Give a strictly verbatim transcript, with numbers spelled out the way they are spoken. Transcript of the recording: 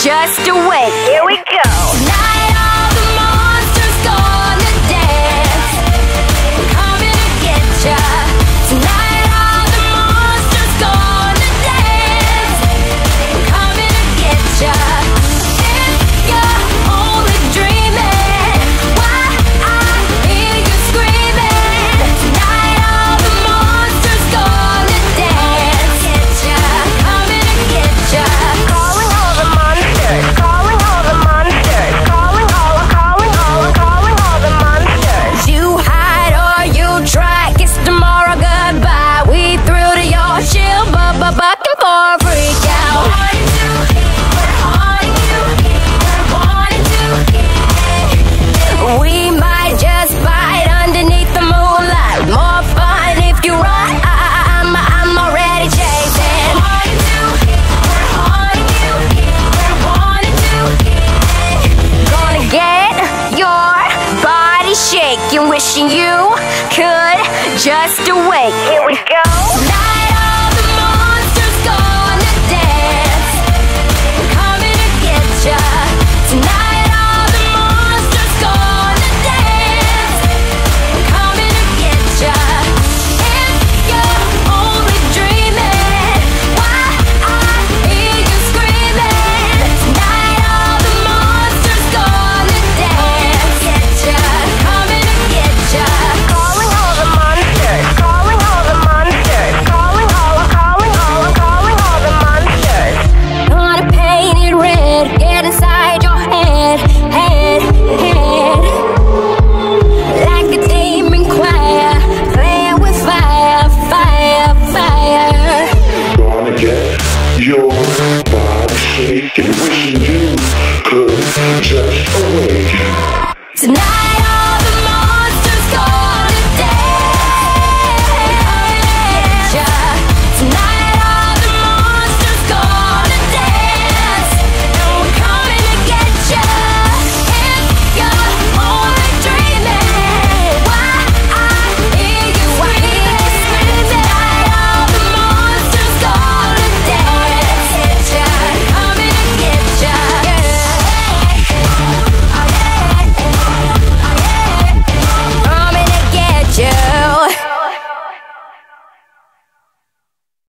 just awake. Here we go. Tonight all the monsters gonna dance. Coming to get ya. Tonight all the monsters gonna dance. Coming to get ya. If you're only dreaming, why I hear you screaming. Tonight all the monsters gonna dance. Get ya. Coming to get ya. Calling all the monsters. Calling all the monsters. Calling all, calling all, calling all the monsters. You hide or you try. Kiss tomorrow goodbye. We through to your shield, but but bucking for a freak out. We might just bite underneath the moonlight. More fun if you run. I, I, I'm, I'm already chasing. Gonna get your body shaking, wishing you could just awake. Here we go. Tonight all the monsters gonna dance. Coming to get ya. Tonight all the monsters gonna dance. Coming to get ya. If you're only dreaming, why I hear you screaming. Tonight all the monsters gonna dance. Get ya. Coming to get ya. Calling all the monsters. Calling all the monsters. Calling all, calling all, calling all the monsters. Gonna paint it red. Get inside your head, head, head. Like a demon choir, playing with fire, fire, fire. Gonna get your body shaking, wishing you could just awake. Tonight